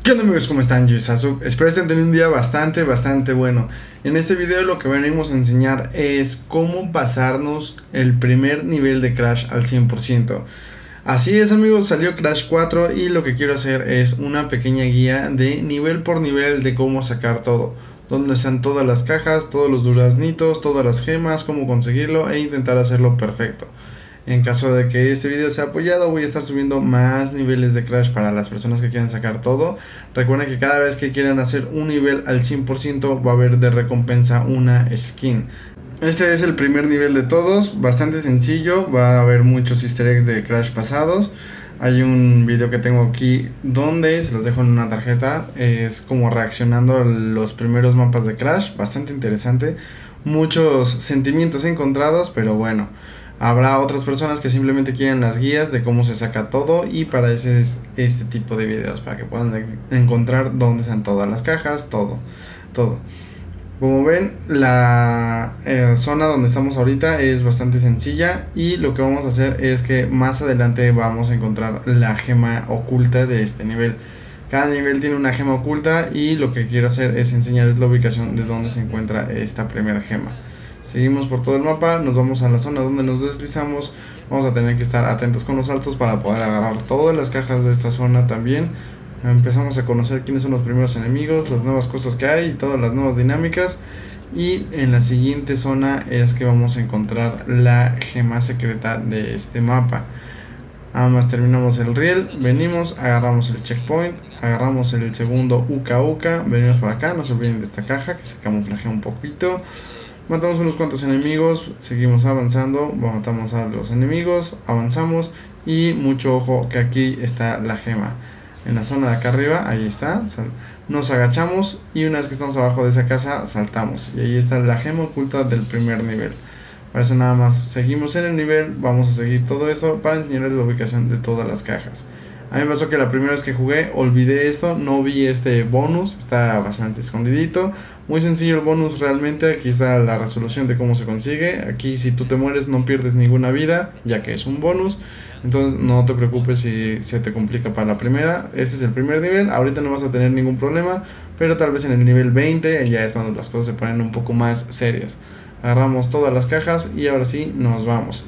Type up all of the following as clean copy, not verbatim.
¿Qué onda amigos? ¿Cómo están? Yo soy Sasuke. Espero estén teniendo un día bastante bueno. En este video lo que venimos a enseñar es cómo pasarnos el primer nivel de Crash al 100%. Así es amigos, salió Crash 4 y lo que quiero hacer es una pequeña guía de nivel por nivel de cómo sacar todo. Donde están todas las cajas, todos los duraznitos, todas las gemas, cómo conseguirlo e intentar hacerlo perfecto. En caso de que este video sea apoyado, voy a estar subiendo más niveles de Crash para las personas que quieran sacar todo. Recuerden que cada vez que quieran hacer un nivel al 100% va a haber de recompensa una skin. Este es el primer nivel de todos, bastante sencillo, va a haber muchos easter eggs de Crash pasados. Hay un video que tengo aquí donde se los dejo en una tarjeta, es como reaccionando a los primeros mapas de Crash, bastante interesante. Muchos sentimientos encontrados, pero bueno. Habrá otras personas que simplemente quieren las guías de cómo se saca todo y para eso es este tipo de videos, para que puedan encontrar dónde están todas las cajas, todo. Como ven, la zona donde estamos ahorita es bastante sencilla y lo que vamos a hacer es que más adelante vamos a encontrar la gema oculta de este nivel. Cada nivel tiene una gema oculta y lo que quiero hacer es enseñarles la ubicación de donde se encuentra esta primera gema. Seguimos por todo el mapa, nos vamos a la zona donde nos deslizamos. Vamos a tener que estar atentos con los saltos para poder agarrar todas las cajas de esta zona también. Empezamos a conocer quiénes son los primeros enemigos, las nuevas cosas que hay, todas las nuevas dinámicas. Y en la siguiente zona es que vamos a encontrar la gema secreta de este mapa. Nada más terminamos el riel, venimos, agarramos el checkpoint, agarramos el segundo Uka Uka, venimos por acá, no se olviden de esta caja que se camuflajea un poquito. Matamos unos cuantos enemigos, seguimos avanzando, matamos a los enemigos, avanzamos y mucho ojo que aquí está la gema. En la zona de acá arriba, ahí está, nos agachamos y una vez que estamos abajo de esa casa saltamos. Y ahí está la gema oculta del primer nivel. Para eso nada más seguimos en el nivel, vamos a seguir todo eso para enseñarles la ubicación de todas las cajas. A mí me pasó que la primera vez que jugué olvidé esto, no vi este bonus, está bastante escondidito. Muy sencillo el bonus realmente, aquí está la resolución de cómo se consigue. Aquí si tú te mueres no pierdes ninguna vida, ya que es un bonus. Entonces no te preocupes si se te complica para la primera. Este es el primer nivel, ahorita no vas a tener ningún problema, pero tal vez en el nivel 20 ya es cuando las cosas se ponen un poco más serias. Agarramos todas las cajas y ahora sí nos vamos.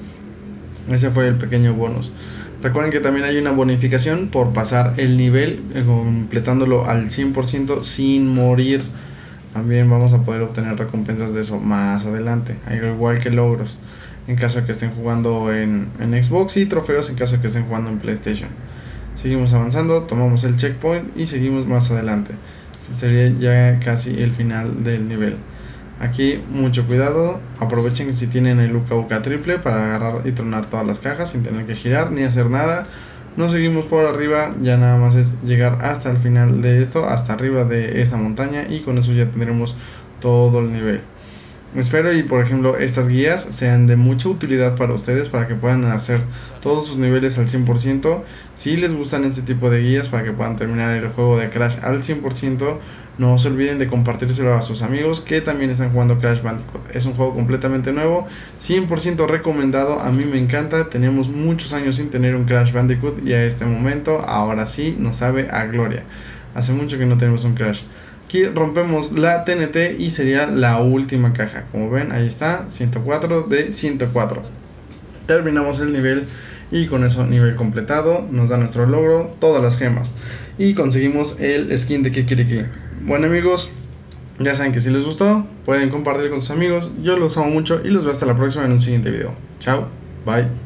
Ese fue el pequeño bonus. Recuerden que también hay una bonificación por pasar el nivel completándolo al 100% sin morir. También vamos a poder obtener recompensas de eso más adelante, al igual que logros en caso de que estén jugando en Xbox y trofeos en caso de que estén jugando en PlayStation. Seguimos avanzando, tomamos el checkpoint y seguimos más adelante. Este sería ya casi el final del nivel. Aquí mucho cuidado, aprovechen si tienen el Uka Uka triple para agarrar y tronar todas las cajas sin tener que girar ni hacer nada. Nos seguimos por arriba, ya nada más es llegar hasta el final de esto, hasta arriba de esta montaña y con eso ya tendremos todo el nivel. Espero y por ejemplo estas guías sean de mucha utilidad para ustedes para que puedan hacer todos sus niveles al 100%. Si les gustan este tipo de guías para que puedan terminar el juego de Crash al 100%, no se olviden de compartírselo a sus amigos que también están jugando Crash Bandicoot. Es un juego completamente nuevo, 100% recomendado, a mí me encanta. Tenemos muchos años sin tener un Crash Bandicoot y a este momento ahora sí nos sabe a gloria. Hace mucho que no tenemos un Crash. Aquí rompemos la TNT y sería la última caja. Como ven, ahí está, 104 de 104. Terminamos el nivel y con eso nivel completado. Nos da nuestro logro, todas las gemas. Y conseguimos el skin de Kikiriki. Bueno amigos, ya saben que si les gustó, pueden compartir con sus amigos. Yo los amo mucho y los veo hasta la próxima en un siguiente video. Chao, bye.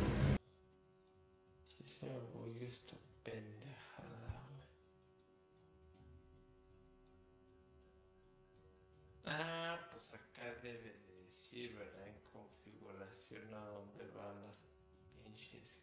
Pues acá debe de decir, ¿verdad? En configuración a dónde van las pinches